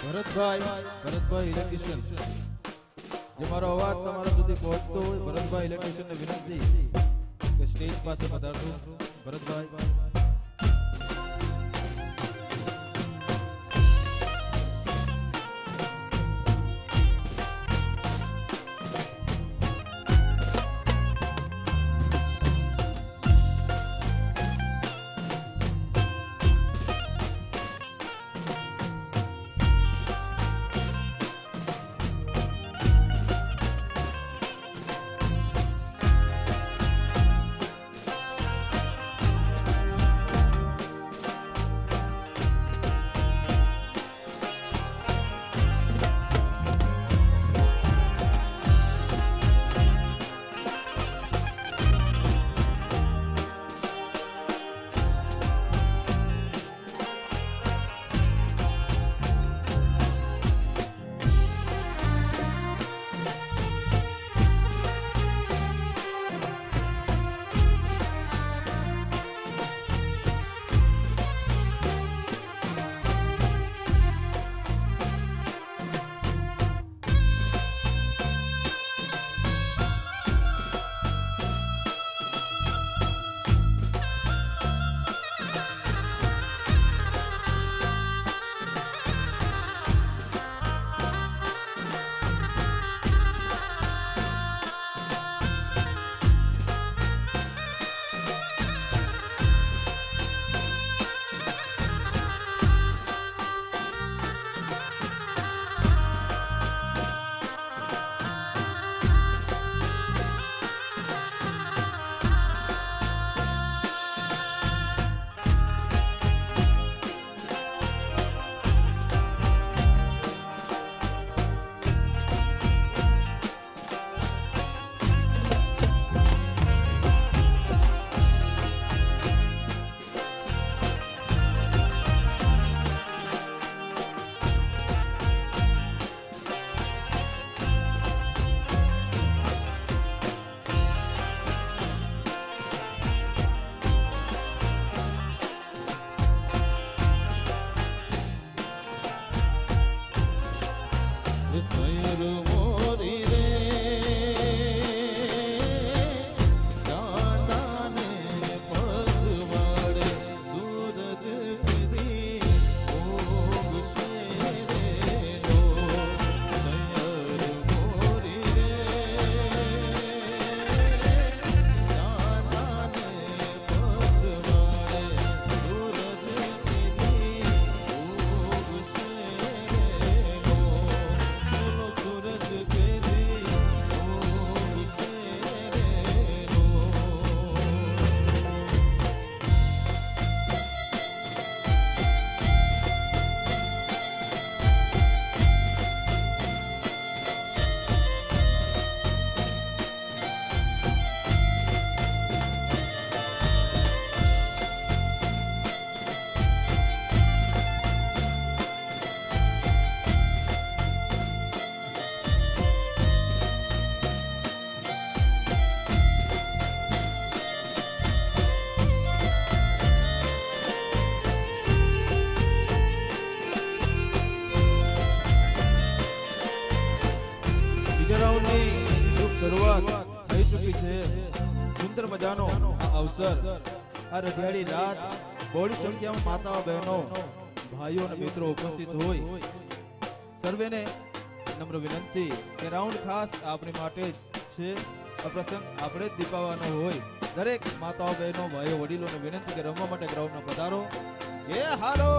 Bharatbhai electrician જે મારો અવાજ તમારા સુધી પહોંચતો હોય ભરતભાઈ ઇલેક્ટ્રિશિયનને વિનંતી કે સ્ટેજ પાસે પધારજો ભરતભાઈ શરૂઆત થઈ ચૂકી છે સુંદર મજાનો આ અવસર આ રઢિયાળી રાત બહોળી સંખ્યામાં માતાઓ બહેનો ભાઈઓ અને મિત્રો ઉપસ્થિત હોય સર્વેને નમ્ર વિનંતી કે રાઉન્ડ ખાસ આપણી માટે જ છે આ પ્રસંગ આપણે જ દીપાવવાનો હોય દરેક માતાઓ બહેનો ભાઈઓ વડીલોને વિનંતી કે રમવા માટે ગ્રાઉન્ડમાં પધારો એ હાલો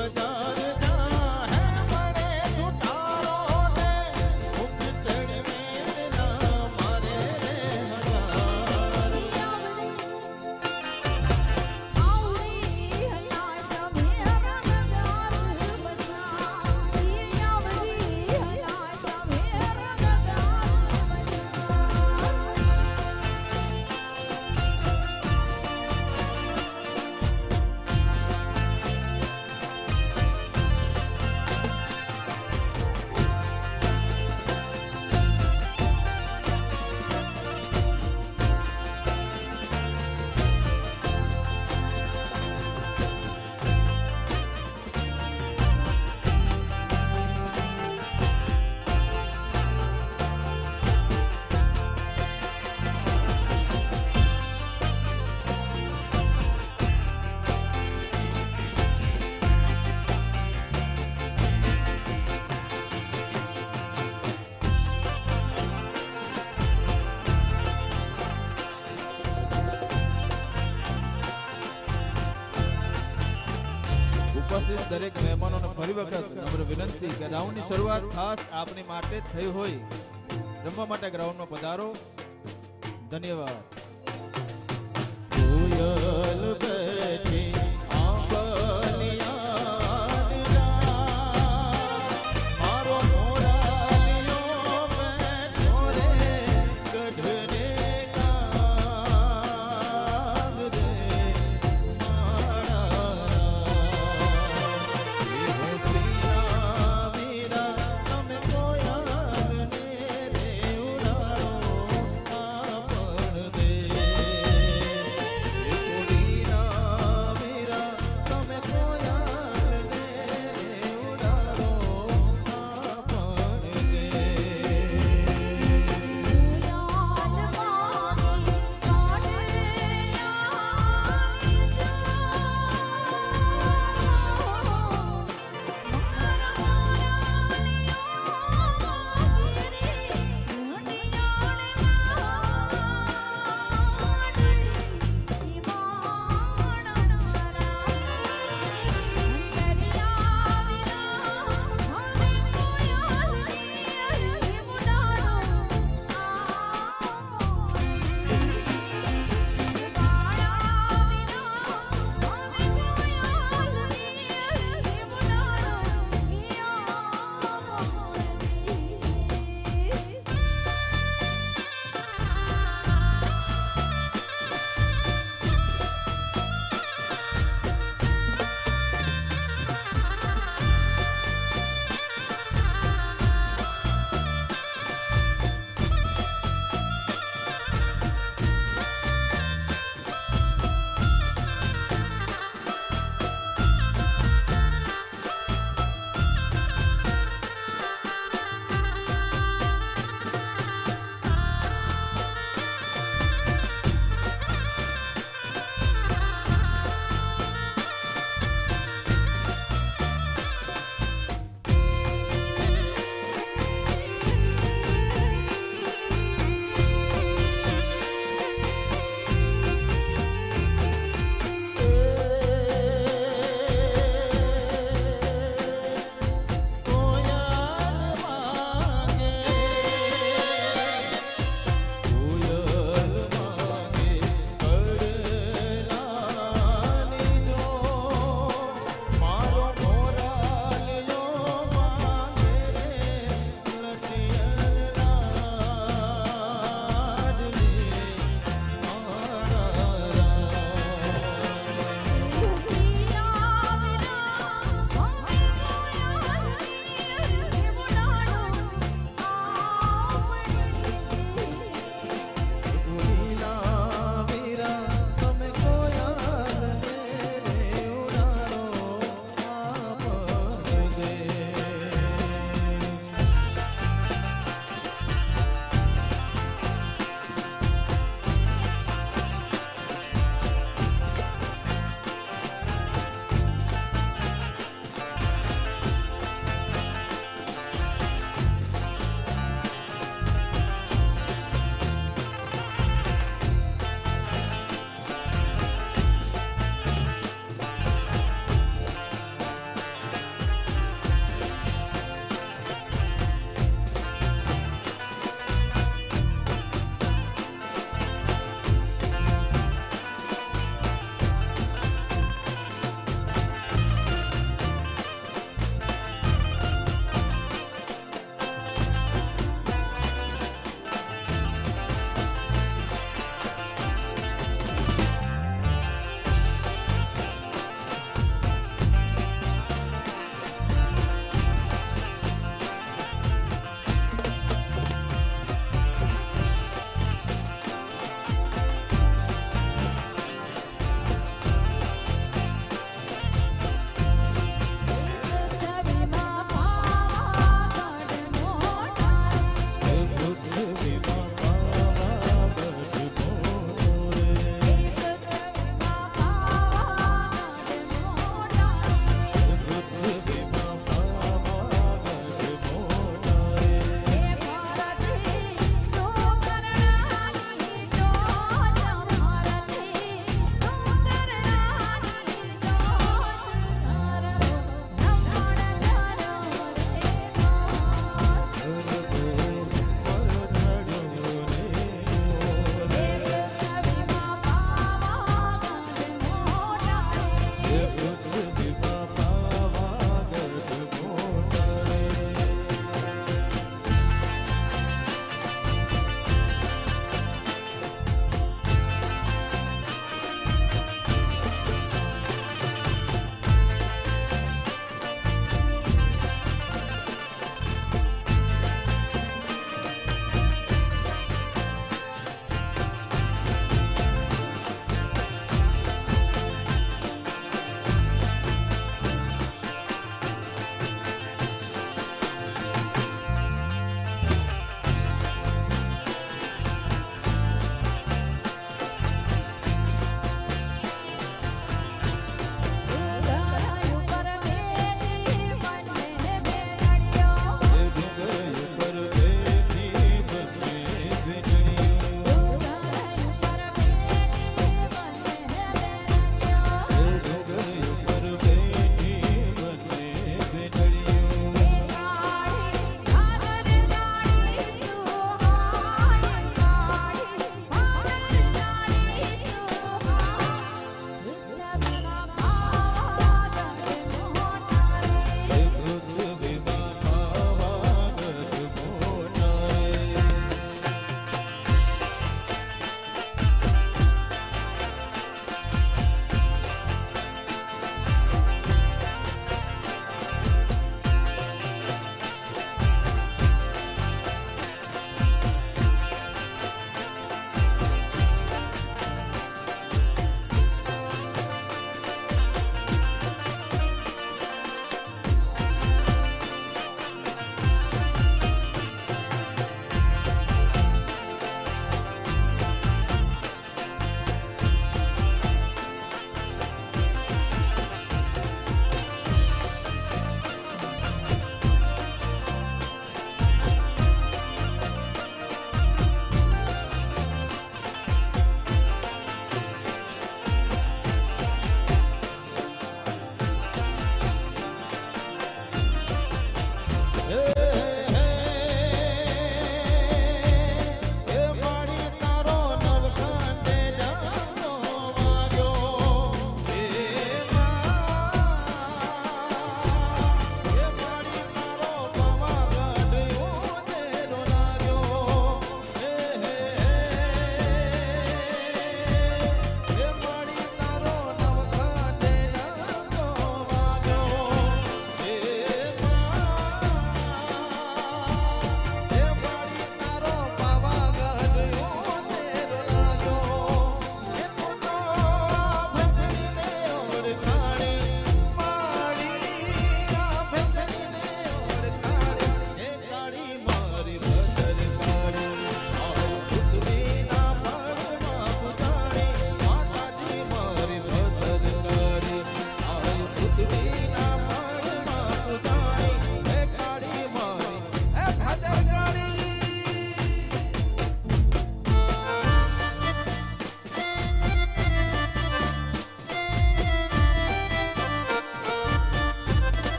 बजार जा है बड़े जुटारो ने मुख चढ़ मेरा मारे हजार आवरी हला समेरा नगार बजा ये आवरी हला समेरा नगार ઉપસ્થિત દરેક મહેમાનોને ફરી વખત નમ્ર વિનંતી કે રાઉન્ડની શરૂઆત ખાસ આપની માટે થઈ હોય રમવા માટે ગ્રાઉન્ડમાં પધારો ધન્યવાદ કોયલ બેઠી આંબલિયા મારો મોરાલિયો બેઠો રે ગઢને કાગ રે મારા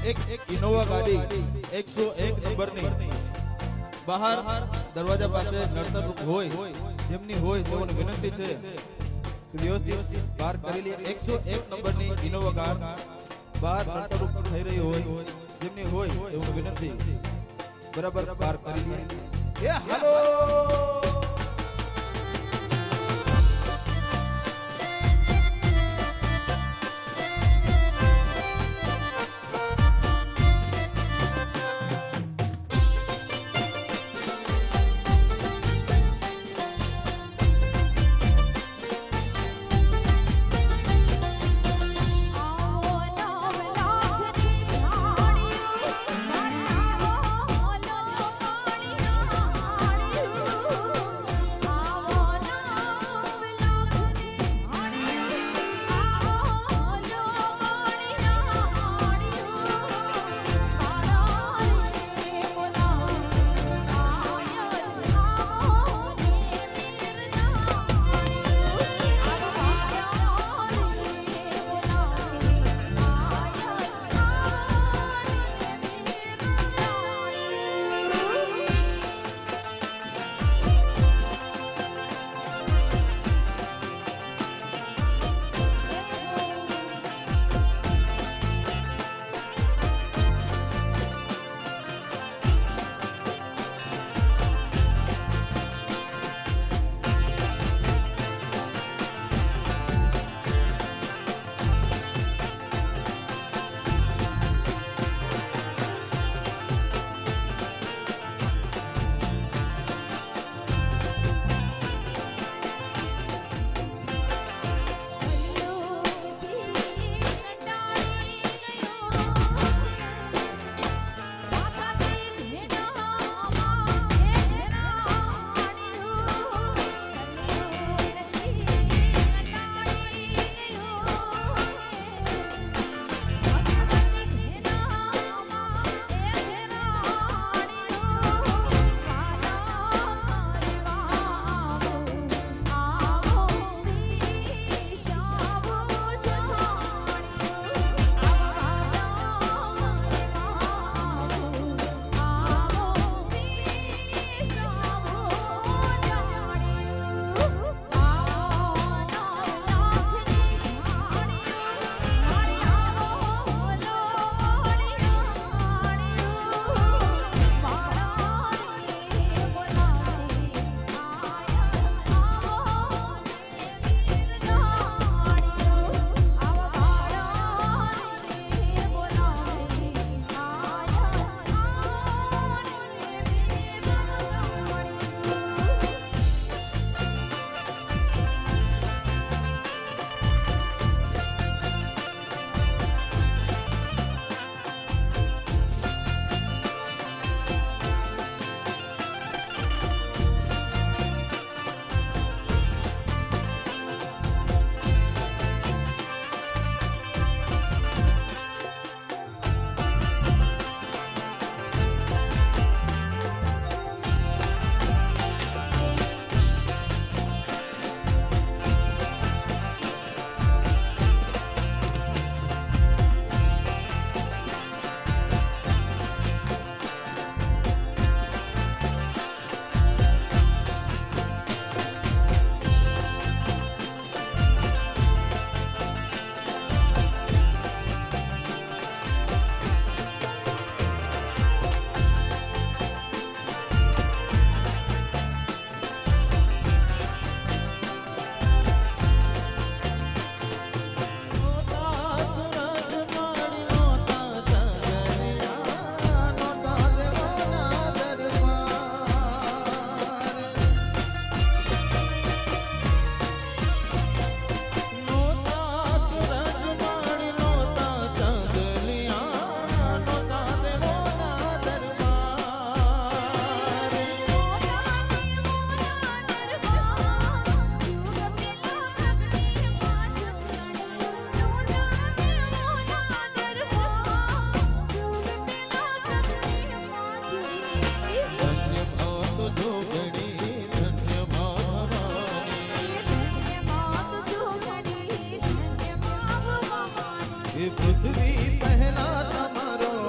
એક ઇનોવા ગાડી 101 નંબરની બહાર દરવાજા પાસે નડતર હોય જેમની હોય તેઓને વિનંતી છે કે વ્યવસ્થિત બહાર કરી લે 101 નંબરની ઇનોવા કાર બહાર નડતર થઈ રહી હોય જેમની હોય તેઓને વિનંતી બરાબર બહાર કરી લે એ હાલો पृथ्वी पहला तमारो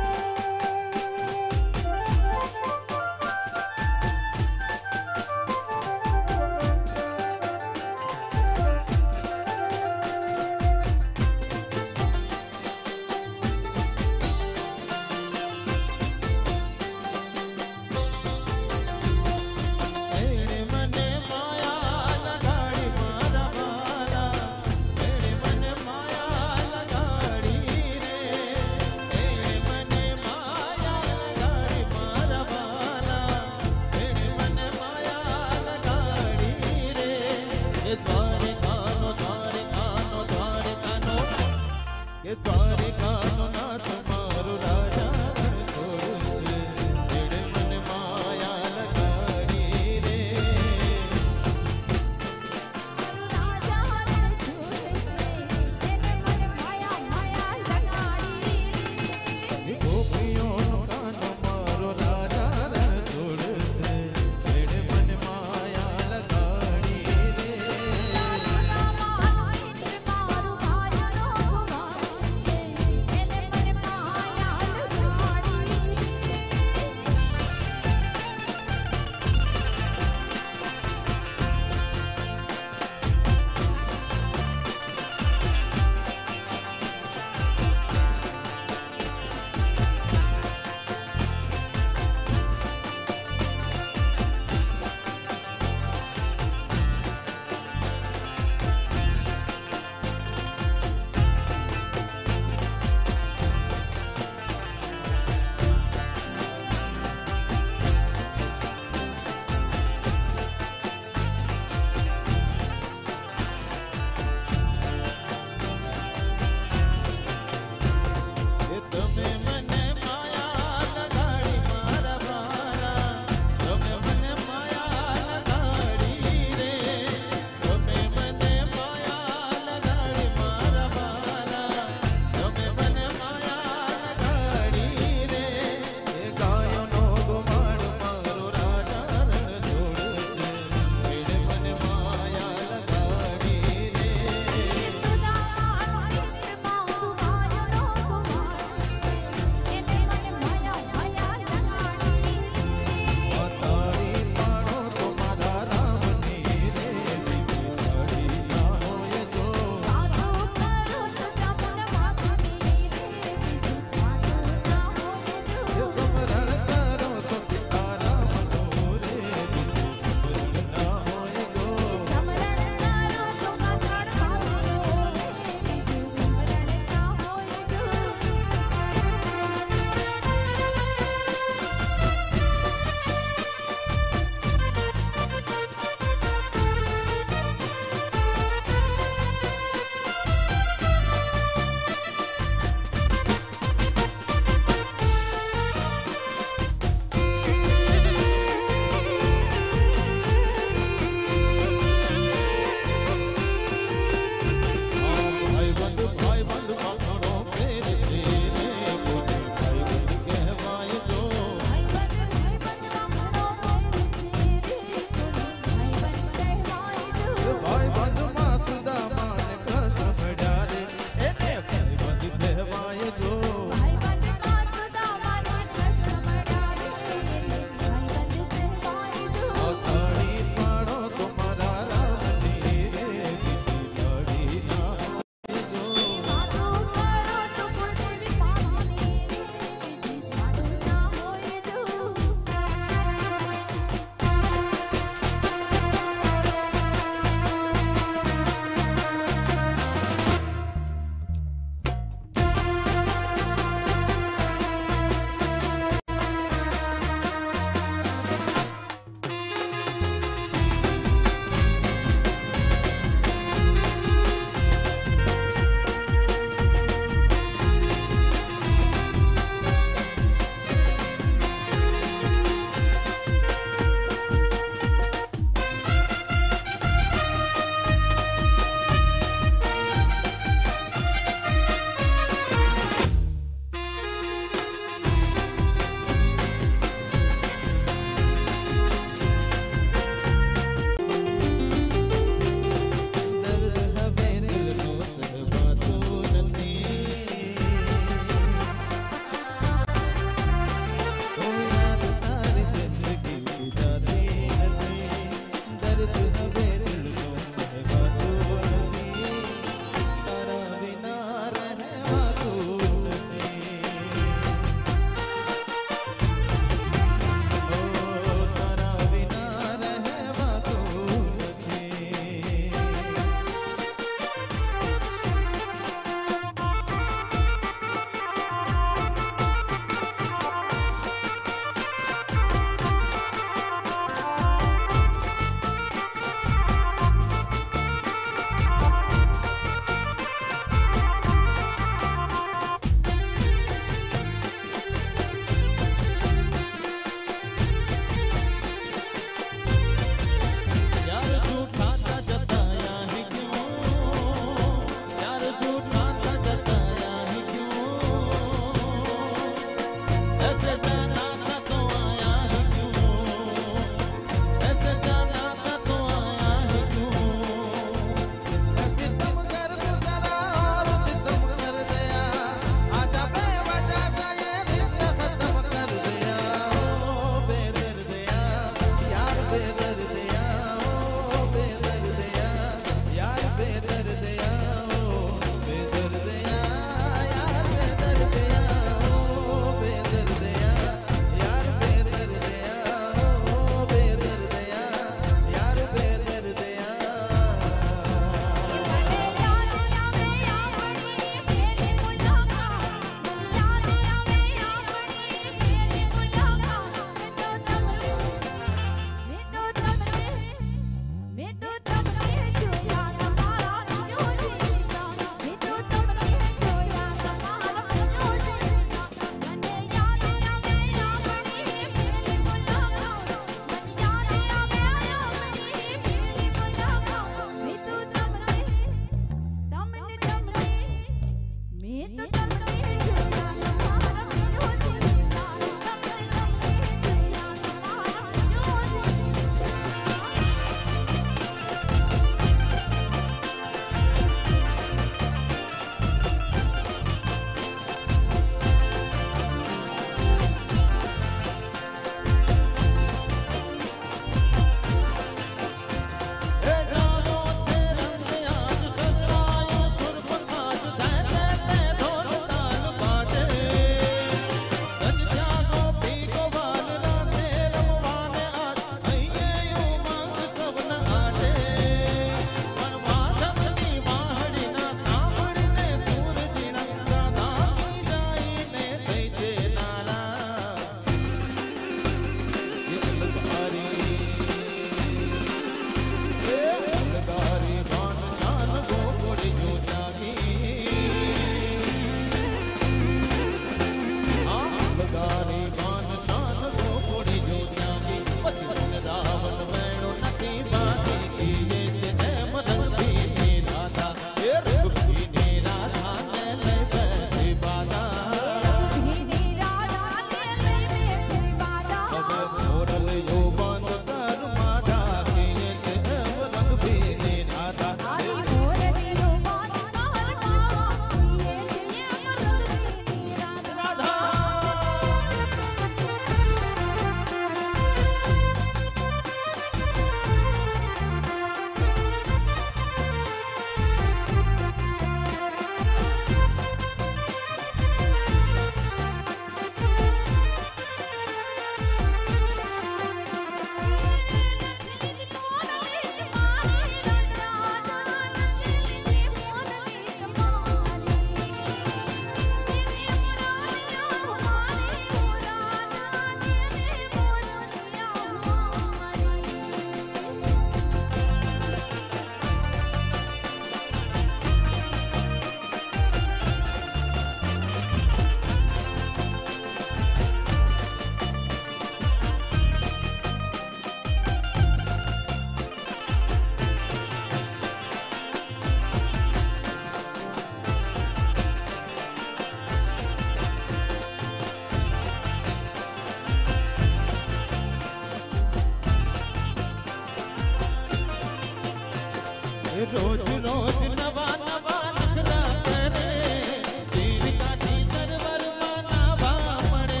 રોજ રોજ નવા નવા નખરા કરે તીર કાઢી સરવરમાં નાવા પડે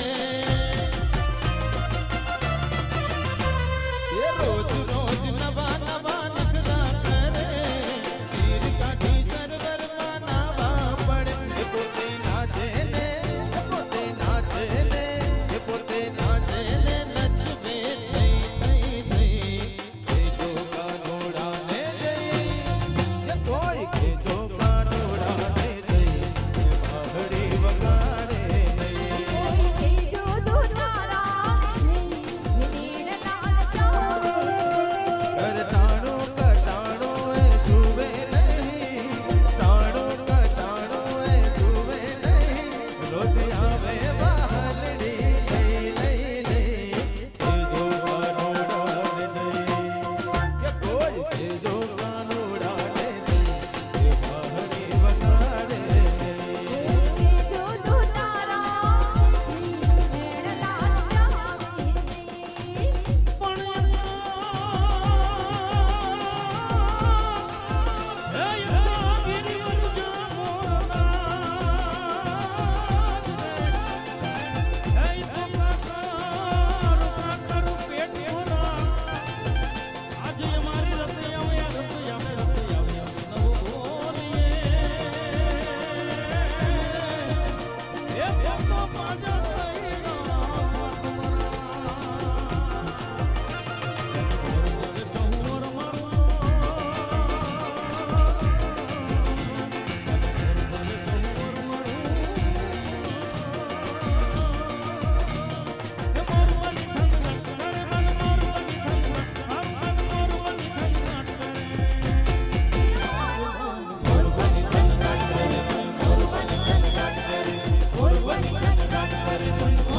એ રોજ રોજ નવા નવા નખરા કરે તીર કાઢી સરવરમાં નાવા પડે એ પોતે નાચે ને એ પોતે નાચે ને એ પોતે નાચે ને નચવે થઈ થઈ થઈ એ જો કાનોડા ને જઈ એ કોઈ કે જો કાનોડા ને જઈ એ બાહડી વગાડે નહીં કોઈ કેજો તો તારા નહીં નીડ લાલ ચાવે અરે તાણો કટાણો એ જુએ નહીં તાણો કટાણો એ જુએ નહીં રોજ આવે બહારડી લઈ લઈ લઈ એ જો કાનોડા ને જઈ કે કોઈ કે જો કાનોડા ને જઈ એ બહારડી વગાડે નહીં કેજો તો તારા નીડ લાલ ચાવે મોરબની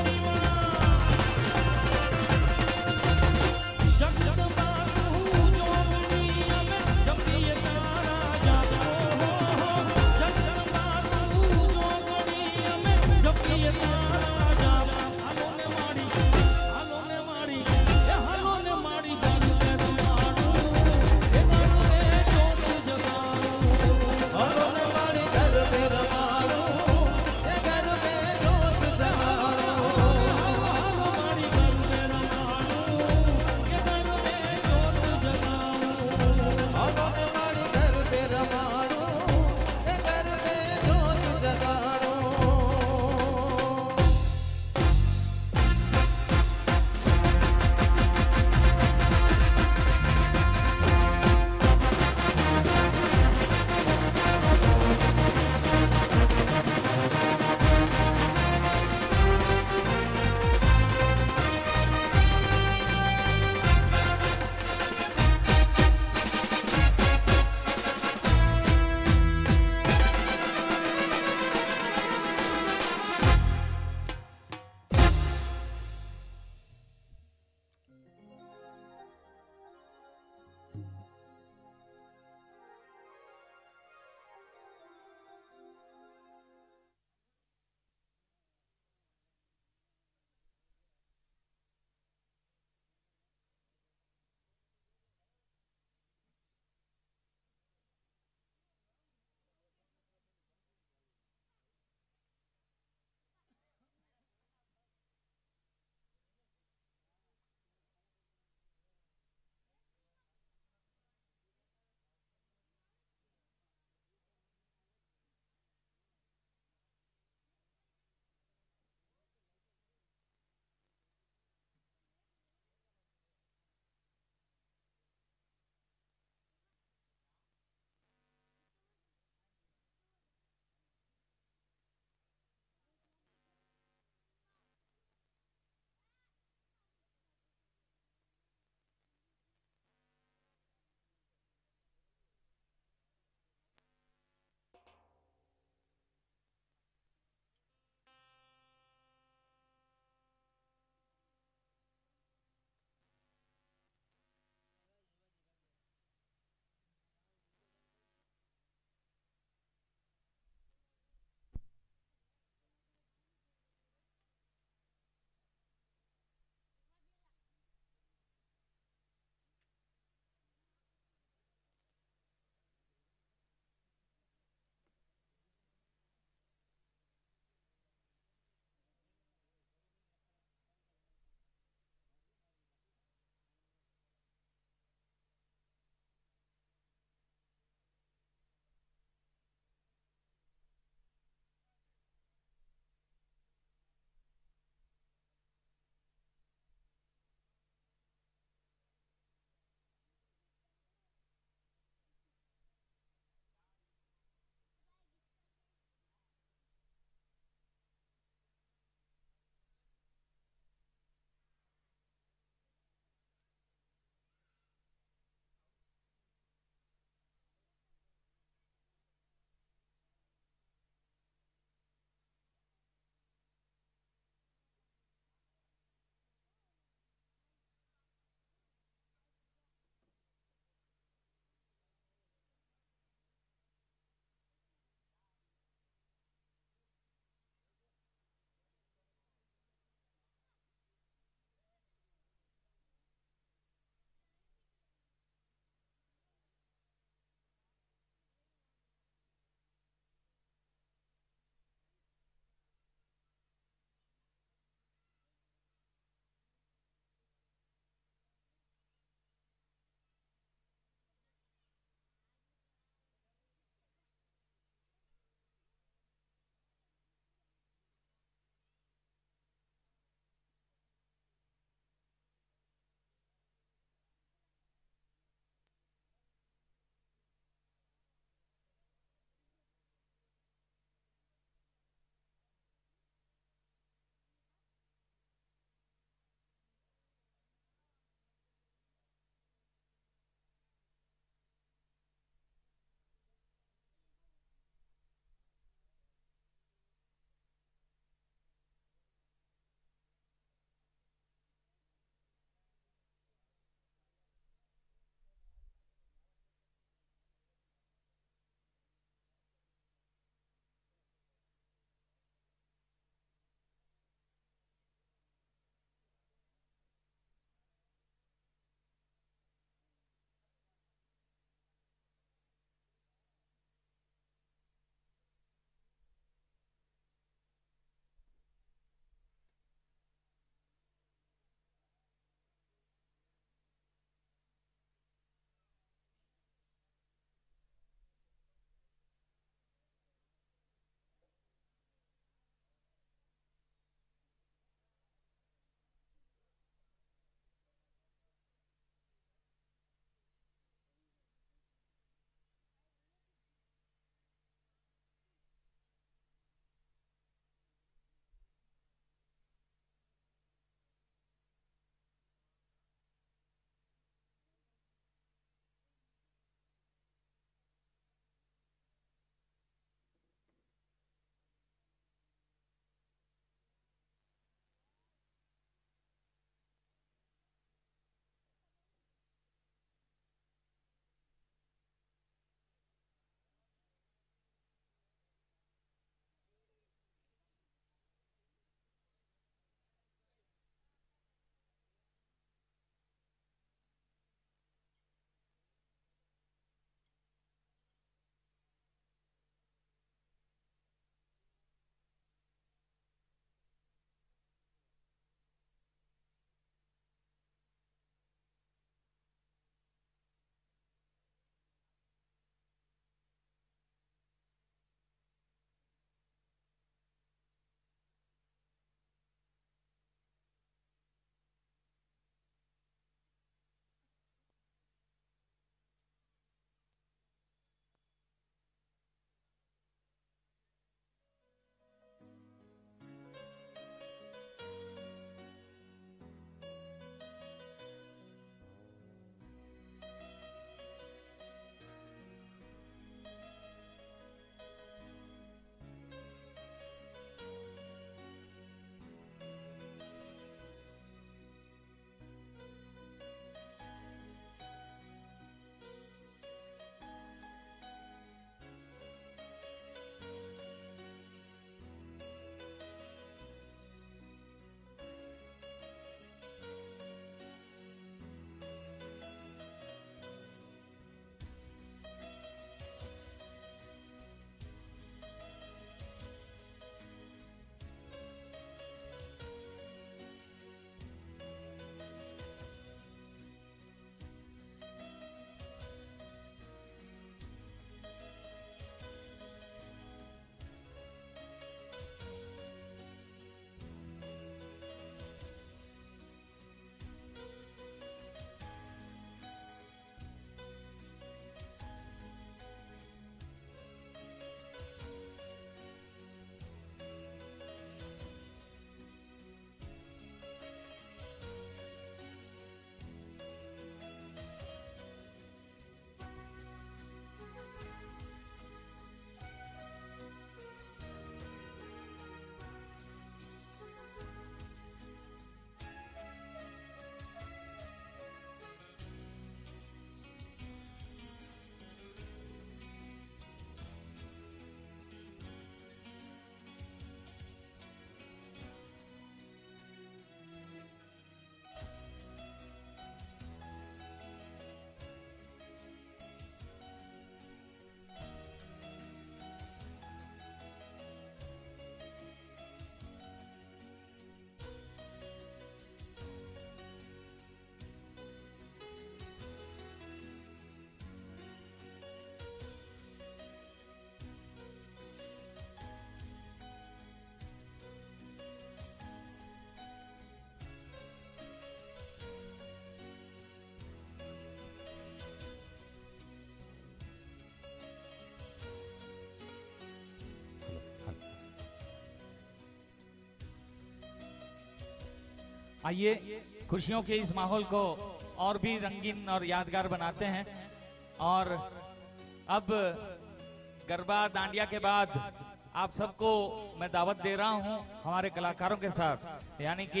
आइए खुशियों के इस माहौल को और भी रंगीन और यादगार बनाते हैं। और अब गरबा दांडिया के बाद आप सबको मैं दावत दे रहा हूं हमारे कलाकारों के साथ, यानी कि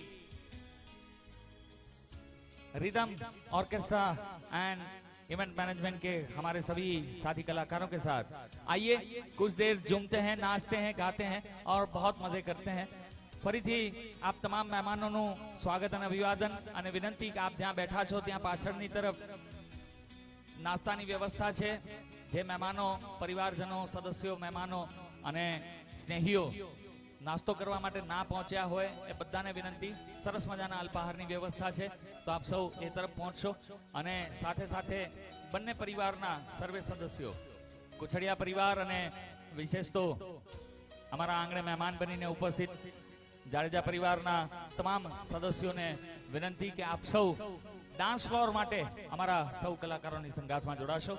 rhythm orchestra and event management के हमारे सभी साथी कलाकारों के साथ। आइए कुछ देर झूमते हैं, नाचते हैं, गाते हैं और बहुत मजे करते हैं। ફરીથી આપ તમામ મહેમાનોનું સ્વાગત અને અભિવાદન અને વિનંતી કે આપ જ્યાં બેઠા છો ત્યાં પાછળની તરફ નાસ્તાની વ્યવસ્થા છે। જે મહેમાનો, પરિવારજનો, સદસ્યો, મહેમાનો અને સ્નેહીઓ નાસ્તો કરવા માટે ના પહોંચ્યા હોય એ બધાને વિનંતી, સરસ મજાના અલ્પાહારની વ્યવસ્થા છે, તો આપ સૌ એ તરફ પહોંચશો। અને સાથે સાથે બંને પરિવારના સર્વે સદસ્યો, કુછડિયા પરિવાર અને વિશેષ તો અમારા આંગણે મહેમાન બનીને ઉપસ્થિત જાડેજા પરિવારના તમામ સદસ્યોને વિનંતી કે આપ સૌ ડાન્સ ફ્લોર માટે અમારા સૌ કલાકારોની સંગાથમાં જોડાશો।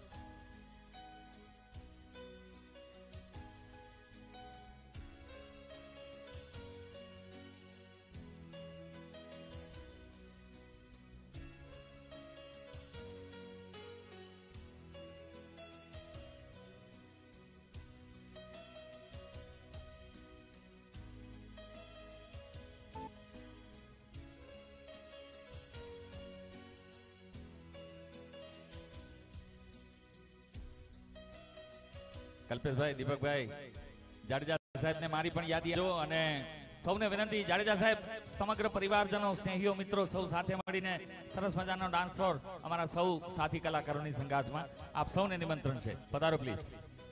કલ્પેશભાઈ, દીપકભાઈ, જાડેજા સાહેબને મારી પણ યાદી આપજો અને સૌને વિનંતી, જાડેજા સાહેબ સમગ્ર પરિવારજનો, સ્નેહીઓ, મિત્રો સૌ સાથે મળીને સરસ મજાનો ડાન્સ ફ્લોર અમારા સૌ સાથી કલાકારોની સંગાથમાં આપ સૌને નિમંત્રણ છે, પધારો પ્લીઝ।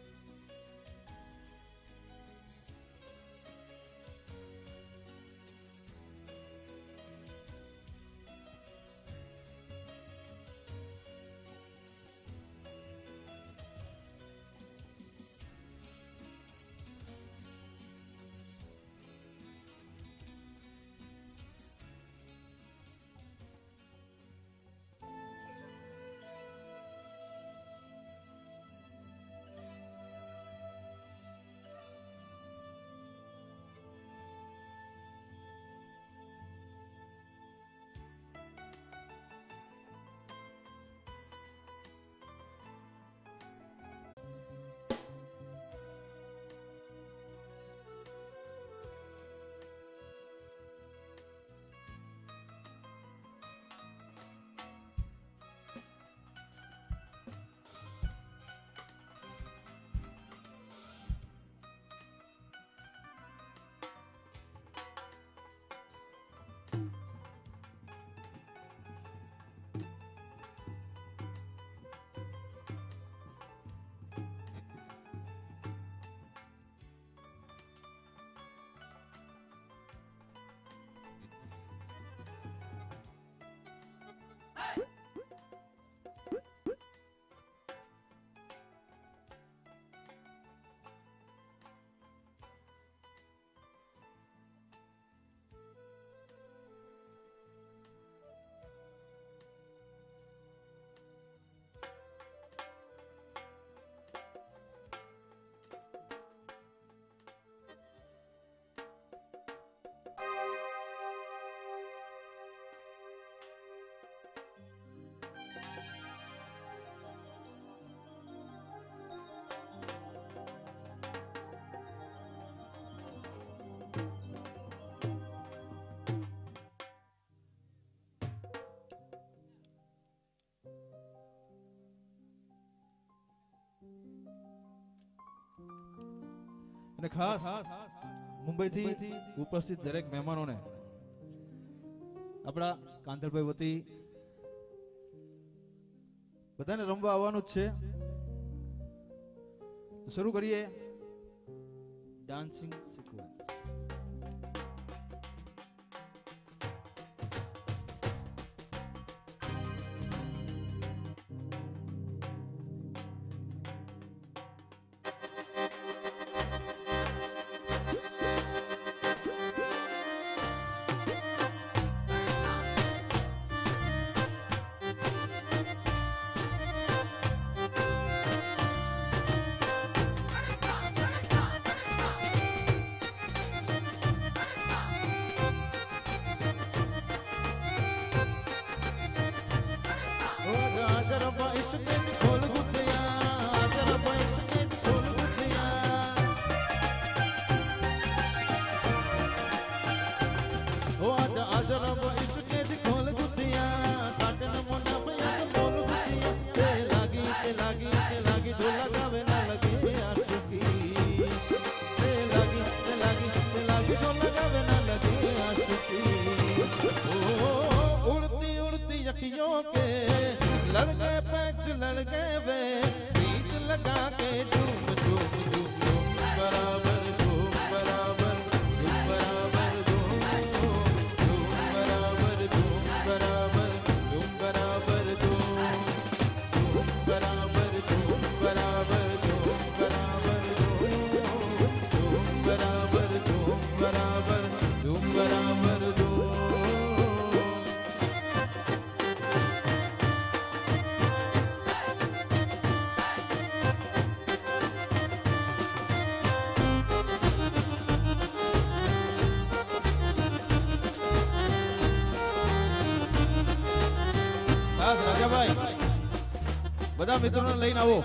અને ખાસ મુંબઈથી ઉપસ્થિત દરેક મહેમાનોને આપણા કાંધલભાઈ વતી બધાને રમવા આવવાનું જ છે। તો શરૂ કરીએ ડાન્સિંગ સિક્વન્સ। के वे बीट लगा के झूम झूम झूम झूम बराबर झूम बराबर झूम बराबर झूम झूम झूम बराबर झूम बराबर झूम बराबर झूम झूम बराबर झूम बराबर झूम बराबर झूम बराबर झूम बराबर झूम बराबर झूम। રાજાભાઈ બધા મિત્રોને લઈને આવો.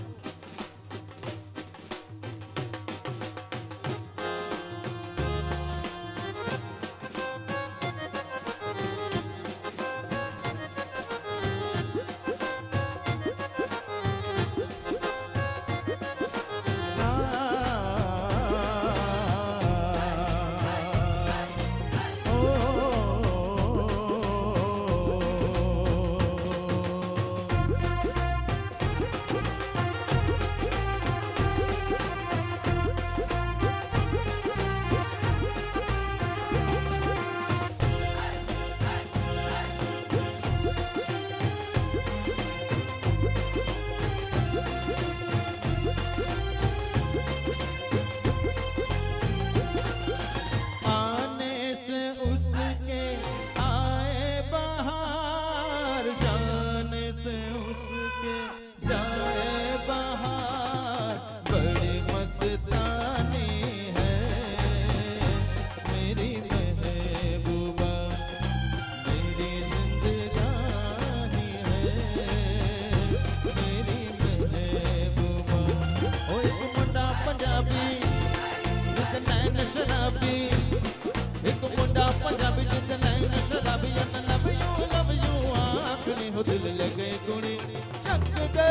एक मुंडा पंजाबी जित नैन शराबी लव यू आखनी हो दिल लगे कुड़ी चक दे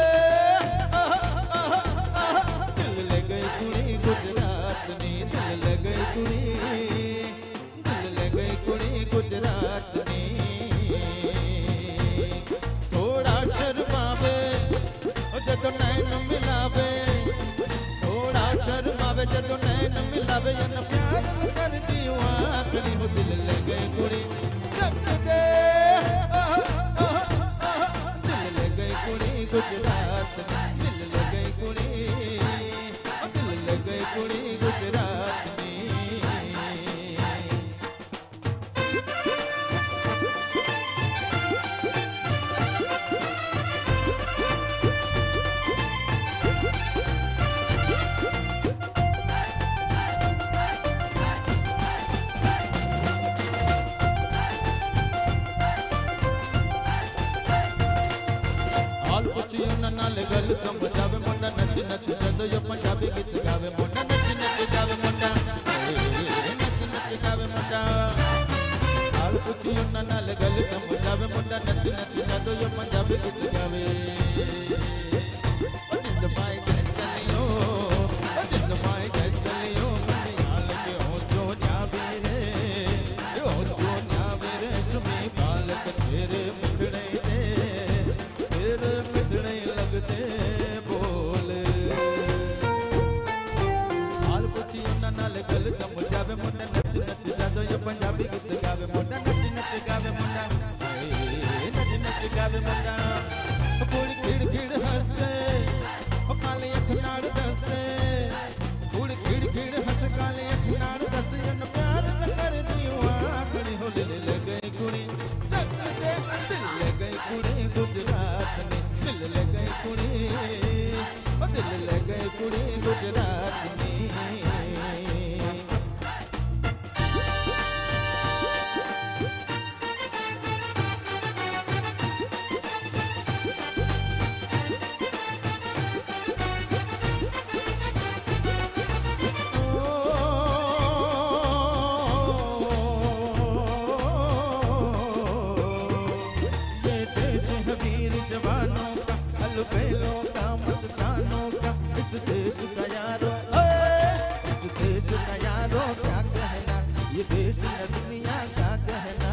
दिल लगे कुड़ी गुजरात नी दिल लगे कुड़ी गुजरात नी थोड़ा शर्मावे जदों नैन मिलावे थोड़ा शर्मावे जदों नैन मिलावे या प्यार कर दियो आखरी हो दिल लगे कुड़ी चक दे दिल लगे कुड़ी गुजरात दिल लगे कुड़ी गुजरात में नाल गल समझावे मुंडा नच नच जदों यो पंजाबी गीत गावे मुंडा नच नच गावे मुंडा नच नच गावे मुंडा हाल पुछियो नाल गल समझावे मुंडा नच नच जदों यो पंजाबी गीत गावे ओ जिंद पाए गैसलियो ओ जिंद पाए गैसलियो हाल के हो जो न्यावे रे सुमी बालक तेरे मुखड़े तेरे मिठड़े लगते बोल हाल पुछियो नाल गल समझावे मुंडा नच नच जदों यो पंजाबी गीत गावे मुंडा नच नच गावे मुंडा नच नच गावे मुंडा कुड़ी खिड़ खिड़ हंसे ओ काले अख नाड़ दसे कुड़ी खिड़ खिड़ हंस काले अख नाड़ दसे न प्यार न कर दियो आखड़ी हो दिल लगे कुड़ी चक दे दिल लगे कुड़ी गुजरात में दिल लगे कुड़ी गुजरात में ये देश है वीर जवानों का अलबेलों का मस्तानों का इस देश का यारो इस देश का यारो क्या कहना ये देश न दुनिया का कहना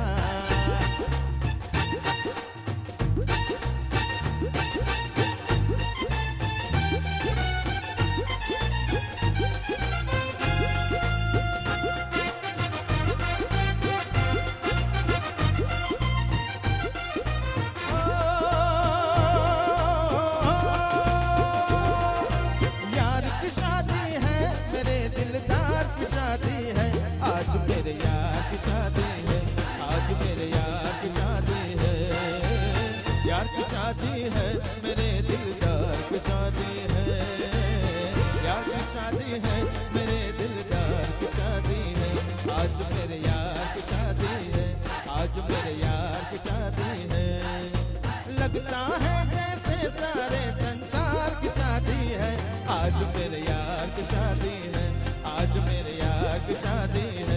की शादी है, मेरे दिलदार की शादी है, प्यार की शादी है, मेरे दिलदार की शादी है। आज मेरे यार की शादी है, आज मेरे यार की शादी है। लगता है जैसे सारे संसार की शादी है, आज मेरे यार की शादी है, आज मेरे यार की शादी है।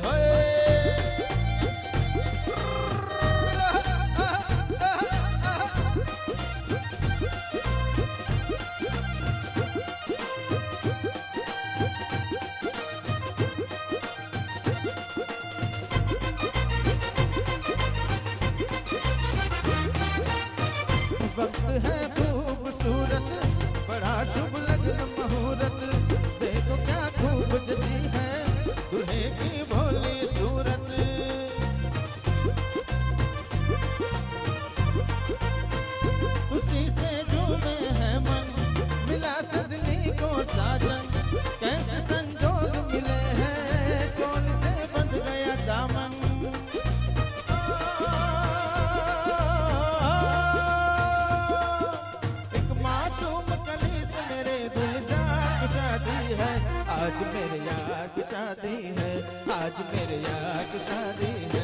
वक्त है खूबसूरत, बड़ा शुभ लगन मुहूर्त, देखो क्या खूब जची है दुल्हे की भोली सूरत। खुशी से झूमे है मन, मिला सजनी को साजन, कैसे संजोग मिले हैं, चोल से बंध गया दामन। आज मेरे यार की शादी है, आज मेरे यार की शादी है।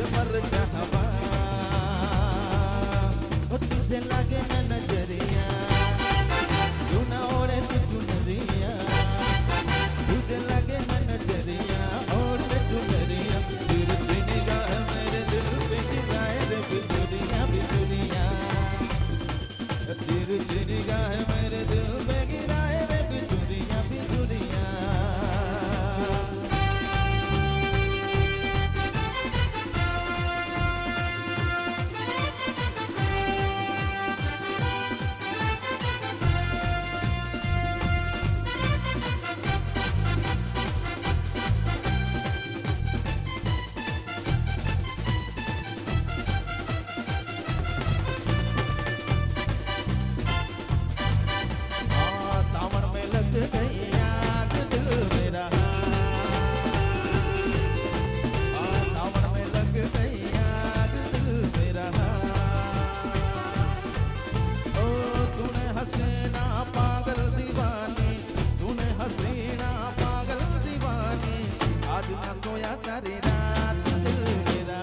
तुझे लगे न नजरिया सारी रात दिल मेरा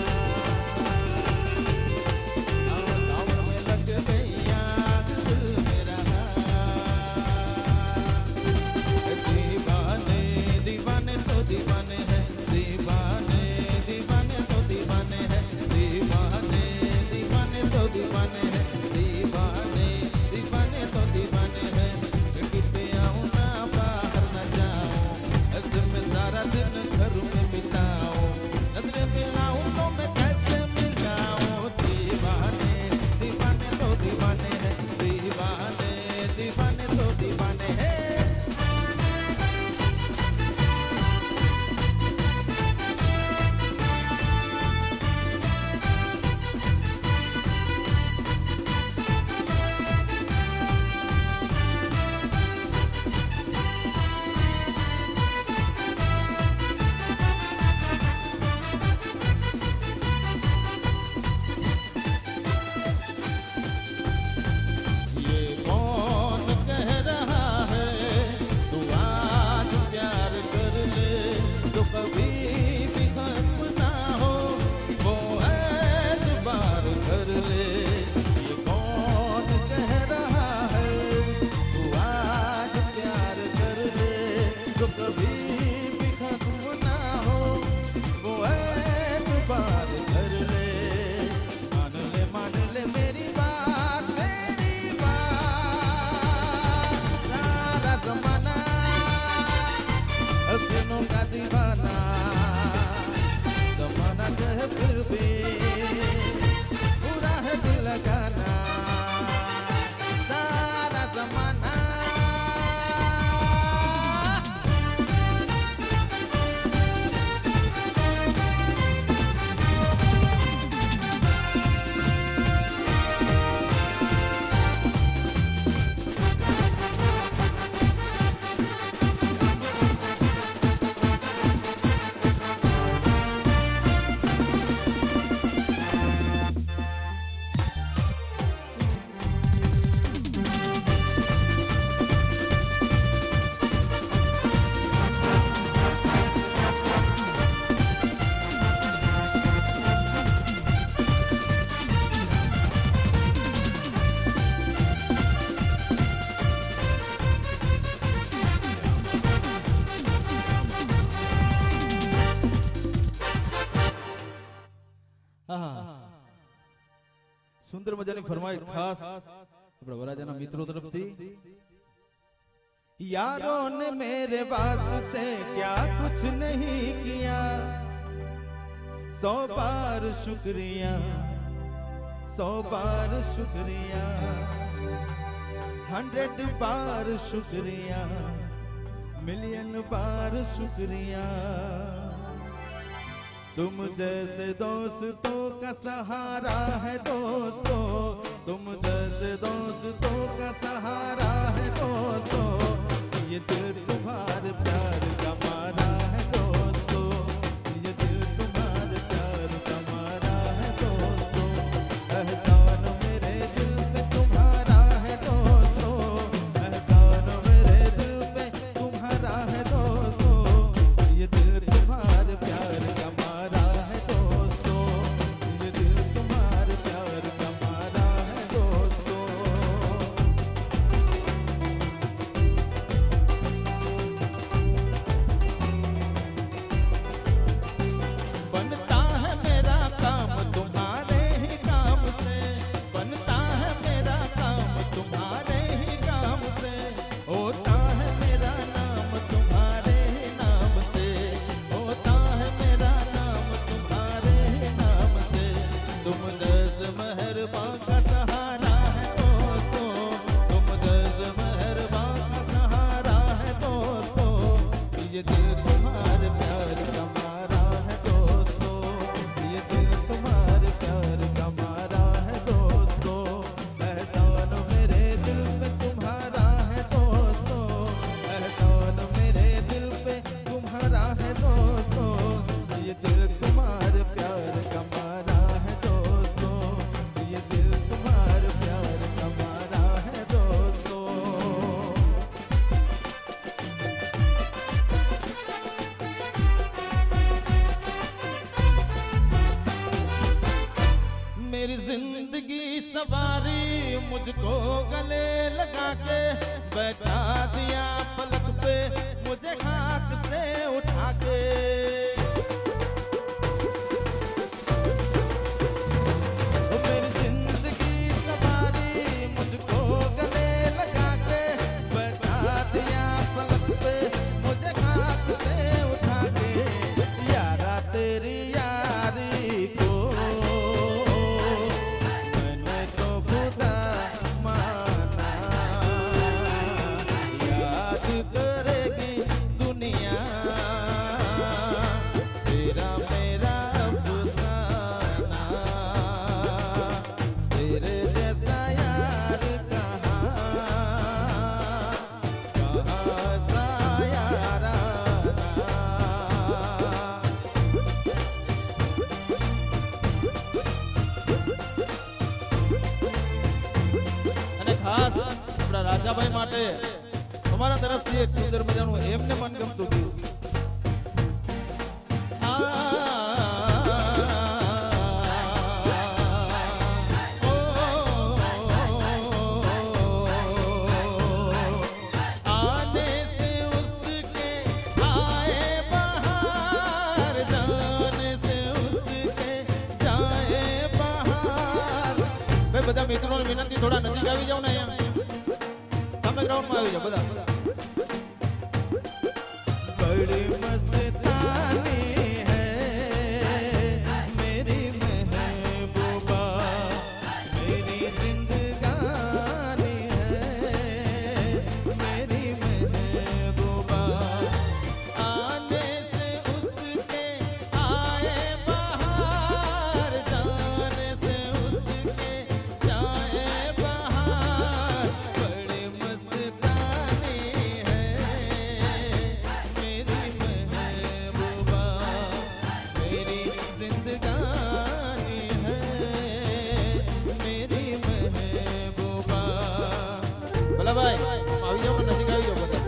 सावन में लग गई आग दिल मेरा दीवाने दीवाने तो दीवाने हैं दीवाने दीवाने तो दीवाने हैं दीवाने दीवाने तो दीवाने हैं दीवाने दीवाने तो दीवाने हैं कितने आऊं ना बाहर न जाऊं ऐसे में सारा दिन घर में बिताऊं नजरें मिलाऊं तो मैं कैसे मिलाऊं दीवाने दीवाने तो दीवाने हैं दीवाने दीवाने तो दीवाने हैं સુંદર મજાની ફરમાઈશ ખાસ આપણા વરાજાના મિત્રો તરફથી यारों ने मेरे वास्ते क्या कुछ नहीं किया 100 बार शुक्रिया 100 बार शुक्रिया 100 बार शुक्रिया मिलियन बार शुक्रिया तुम जैसे दोस्तों का सहारा है दोस्तों तुम जैसे दोस्तों का सहारा है दोस्तों ये दिल तुम्हारे प्यार का मारा है दोस्तों ये दिल तुम्हारे प्यार का मारा है दोस्तों एहसान मेरे दिल पे तुम्हारा है दोस्तों एहसान मेरे दिल पे तुम्हारा है दोस्तों ये दिल तुम्हारे प्यार का मारा है दोस्तों ये दिल तुम्हारे प्यार का मारा है दोस्तों ખાસ આપણા રાજાભાઈ માટે તમારા તરફથી એક સુંદર મજાનું એમને મન ગમતું ગીત. બધા મિત્રોને વિનંતી થોડા નજીક આવી જાવ ને અહીંયા સામે ગ્રાઉન્ડ માં આવી જાવ બધા. બડી મસ્તાની હૈ મેરી મહેબૂબા મેરી જિંદગાની હૈ મેરી મહેબૂબા આને સે ઉસકે આए બહાર जाने से उसके ભાઈ આવી જાવ ને નજીક આવી જાવ બધા.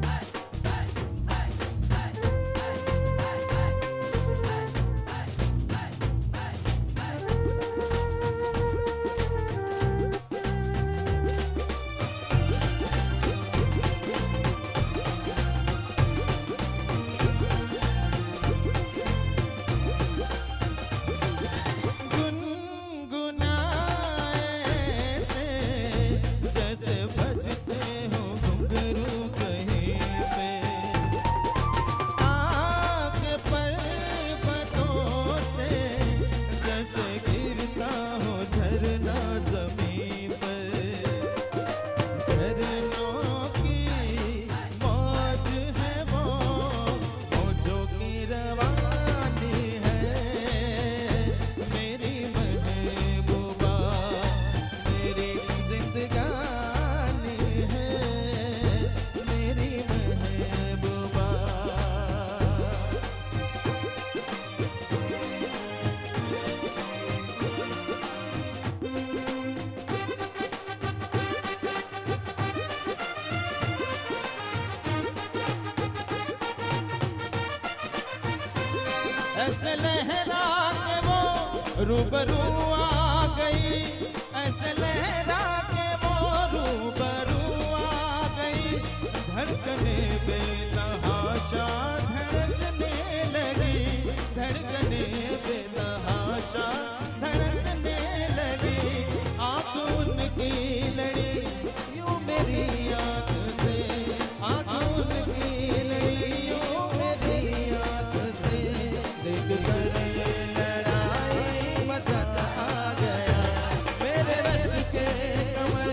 ऐसे लहरा के वो रूबरू आ गई, ऐसे लहरा के वो रूबरू आ गई, धड़कने बेतहाशा धड़कने लगी, धड़कने बेतहाशा धड़कने लगी, आँख उनकी लड़ी यूं मेरी आँख से, आँख उनकी लड़ी यूं मेरी आँख से, देख कर ये लड़ाई मजा आ गया मेरे रश के कमर,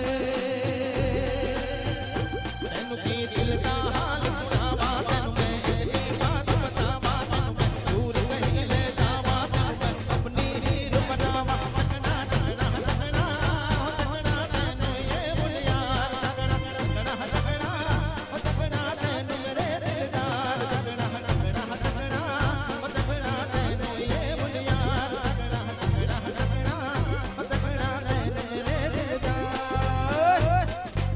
तेनु की दिल का हाल सुनावा, तेनु मैं एक बात बतावा, तेनु मैं दूर कहीं ले जावा, तेनु मैं अपनी हीर बनावा, तगड़ा तगड़ा तगड़ा तगड़ा तेनु ये बुलियार, तगड़ा तगड़ा तगड़ा तगड़ा तेनु मेरे दिलदार, तगड़ा तगड़ा तगड़ा तगड़ा तेनु ये बुलियार, तगड़ा तगड़ा तगड़ा तगड़ा तेनु मेरे दिलदार.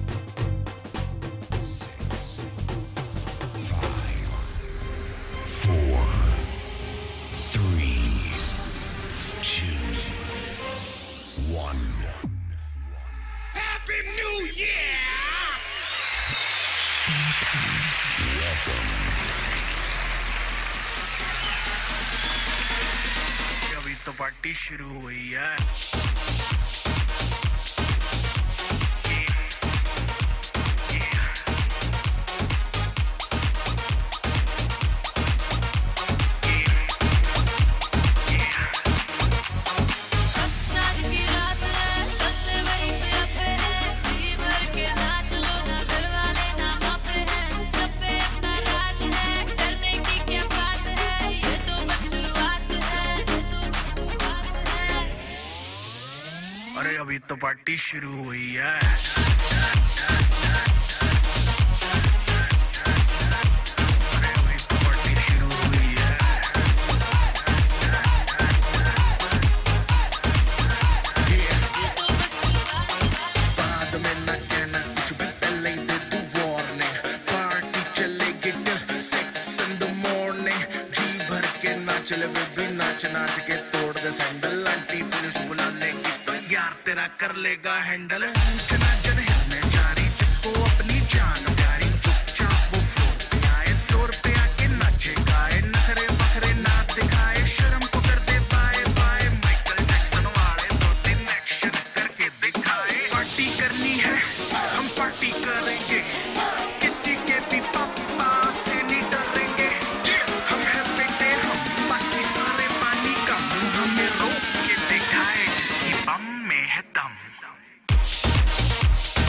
Happy New Year! अभी तो पार्टी शुरू हुई है. साल की रात है, कल से वहीं से अपे हैं, जी भर के नाच लो ना, घर वाले ना मापे हैं, सब पे अपना राज है, डरने की क्या बात है, ये तो बस शुरुआत है, ये तो बस शुरुआत है. अरे अभी तो पार्टी शुरू हुई है. अरे अभी तो पार्टी शुरू हुई है. ये तो बस शुरुआत है. बाद में न सैंडल आंटी पुलिस बुला लेगी तो यार तेरा कर लेगा हैंडल सूचना जनहित में जारी जिसको अपनी जान प्यारी चुपचाप वो फ्लोर पे आके नाचे गाए नखरे बखरे ना दिखाए शर्म को कर दे बाय बाय माइकल जैक्सन वाले दो तीन एक्शन करके दिखाए पार्टी करनी है हम पार्टी करेंगे किसी के भी पापा से नहीं डरेंगे हम है बेटे हम बाकी सारे पानी का मुंह हमें रोक के दिखाए जिसकी बम में है दम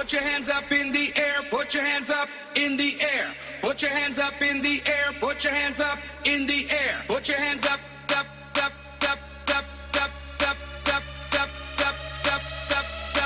Put your hands up in the air, put your hands up in the air. Put your hands up in the air, put your hands up in the air. Put your hands up, up, up, up, up, up, up, up, up, up, up, up,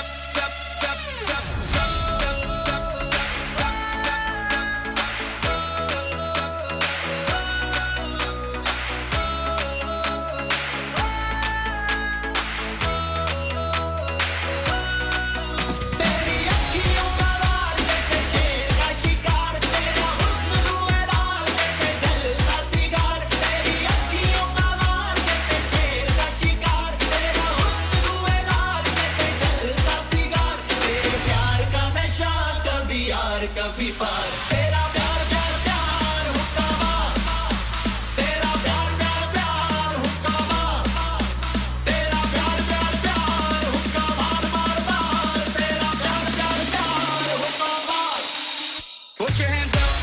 कभी पार तेरा प्यार प्यार प्यार हुक्का मार तेरा प्यार प्यार प्यार हुक्का मार तेरा प्यार प्यार प्यार हुक्का मार मार मार तेरा प्यार प्यार प्यार हुक्का मार put your hands up.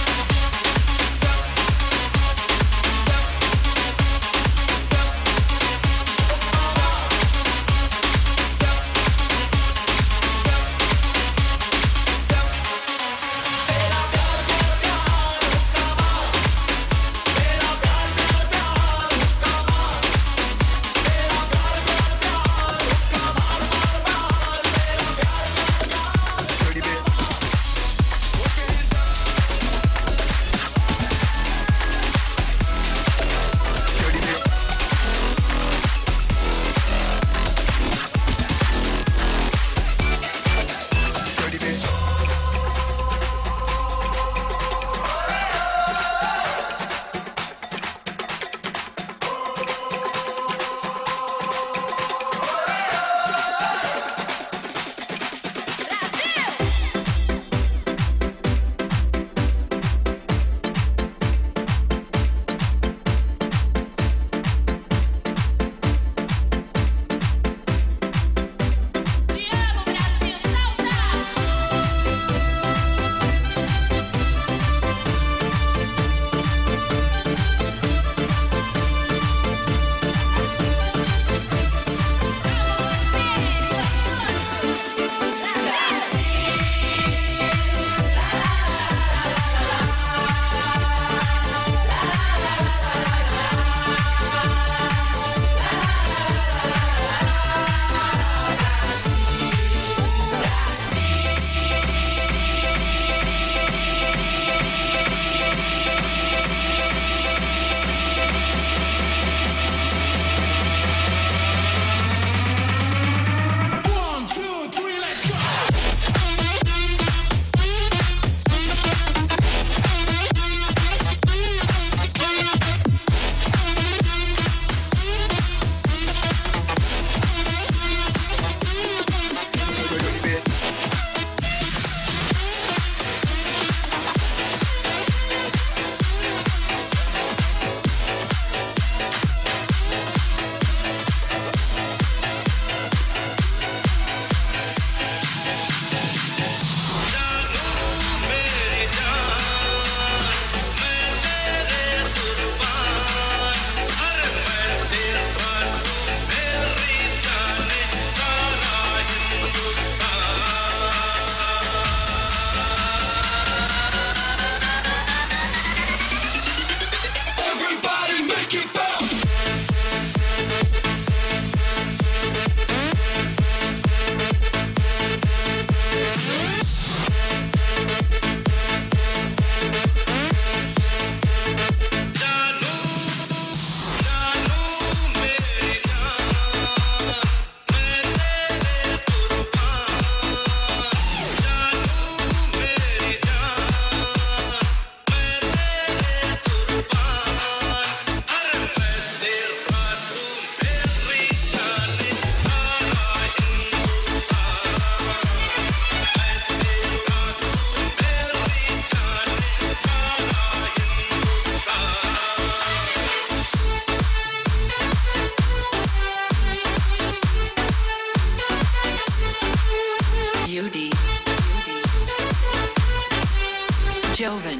Joven.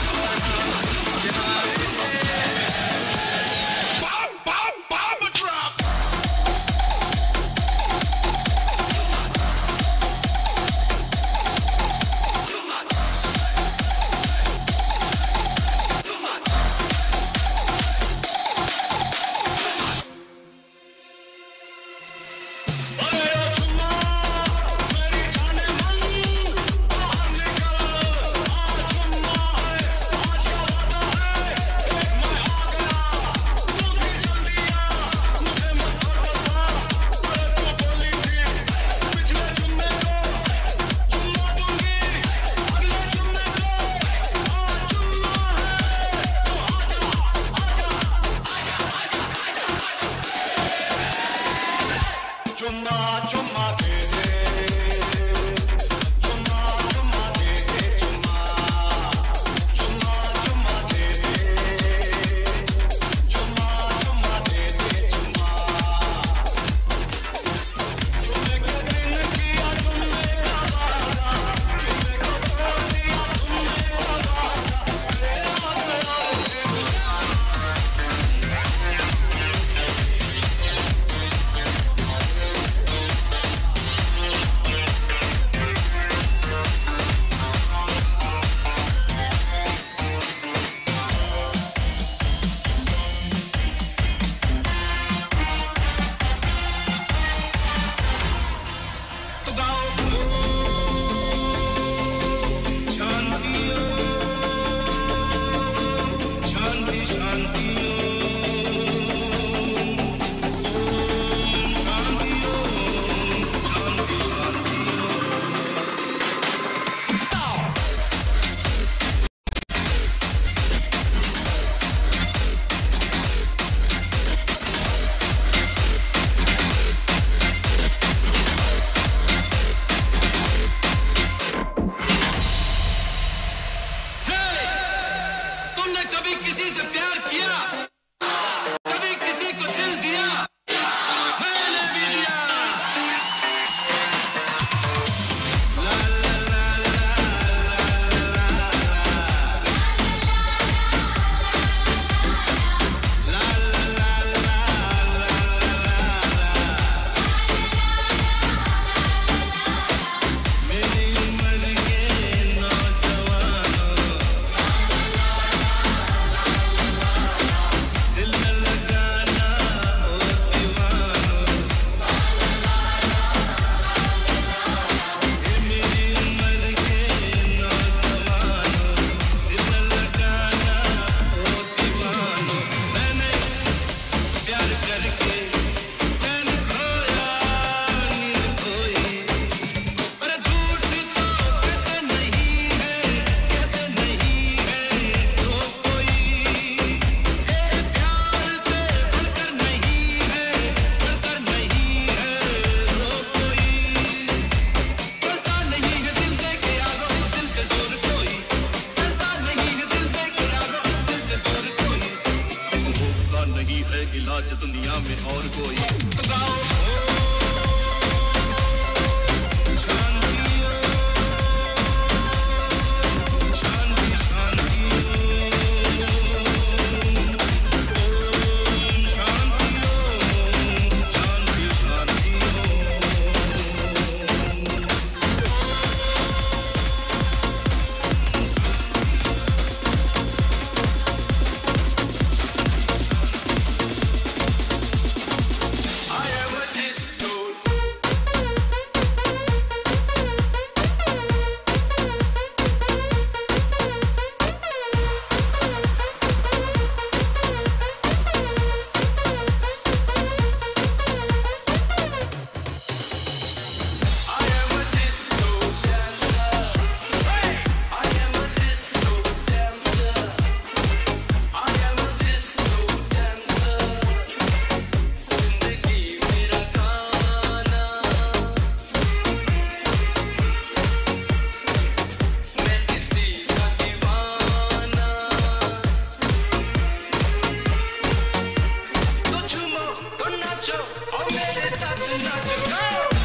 Bomb, bomb, bomb drop. चुम्मा चुम्मा दे दे, चुम्मा चुम्मा दे दे, चुम्मा चुम्मा चुम्मा दे दे, चुम्मा चुम्मा दे दे, चुम्मा तुमने क्या दिन किया, तुमने क्या वादा, तुमने को तोड़ दिया, तुमने क्या वादा, तो गाओ शांति शांति शांति तुमने कभी किसी से प्यार किया, कभी किसी को दिल दिया, मैंने भी दिया। ला ला ला ला ला ला ला मेरी उम्र के नौजवानों, दिल न लगाना ओ दीवानों, ये मेरी उम्र के नौजवानों, दिल न लगाना ओ दीवानों। मैंने प्यार करके चैन खोया, नींद खोई, पर झूठ तो कहते नहीं है तो कोई, प्यार से बढ़कर नहीं है रो कोई, चलता नहीं है दिल से के आगो इस दिल के जोर कोई, चलता नहीं है दिल से के आगो इस दिल के जोर कोई, इस भूख का नहीं है इलाज दुनिया में और कोई। तो गाओ शांति शांति शांति शांति I am a disco. I am a disco dancer. Hey, I am a disco dancer. I am a disco dancer. जिंदगी मेरा गाना, मैं किसी का दीवाना, तो झूमो तो नाचो और मेरे साथ नाचो।